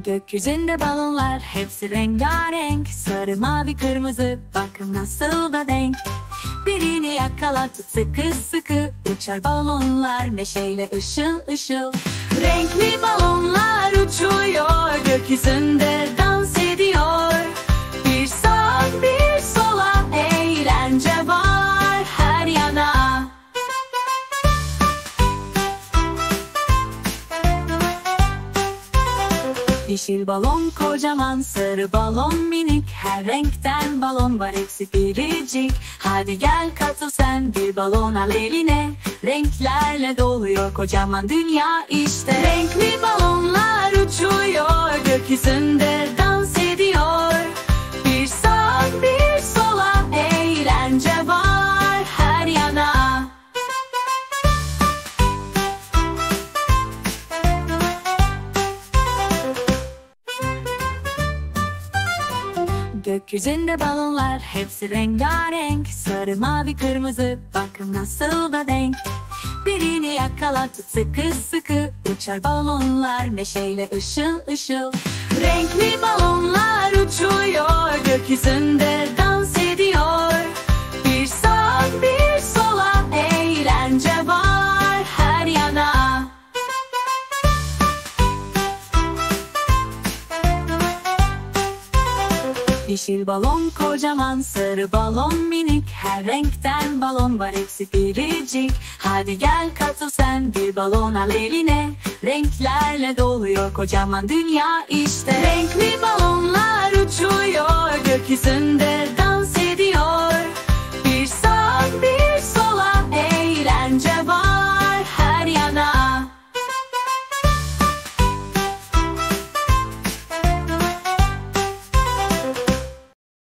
Gökyüzünde balonlar hepsi rengarenk, sarı, mavi, kırmızı, bakın nasıl da denk. Birini yakala tut sıkı sıkı, uçar balonlar neşeyle ışıl ışıl. Renkli balonlar uçuyor, gökyüzünde dans ediyor. Bir sağa bir sola, eğlence var her yana. Yeşil balon kocaman, sarı balon minik, her renkten balon var hepsi biricik. Hadi gel katıl sen, bir balon al eline, renklerle doluyor kocaman dünya işte. Renkli balonlar uçuyor, gökyüzünde dans ediyor. Bir sağa bir sola, eğlence var her yana. Gökyüzünde balonlar hepsi rengarenk, sarı, mavi, kırmızı, bakın nasıl da denk. Birini yakala tut sıkı sıkı, uçar balonlar neşeyle ışıl ışıl. Renkli balonlar uçuyor, gökyüzünde dans ediyor. Bir sağa bir sola, eğlence var her yana. Yeşil balon kocaman, sarı balon minik, her renkten balon var hepsi biricik. Hadi gel katıl sen, bir balon al eline, renklerle doluyor kocaman dünya işte. Renkli balonlar uçuyor, gökyüzünde dans ediyor. Bir sağa bir sola, eğlence var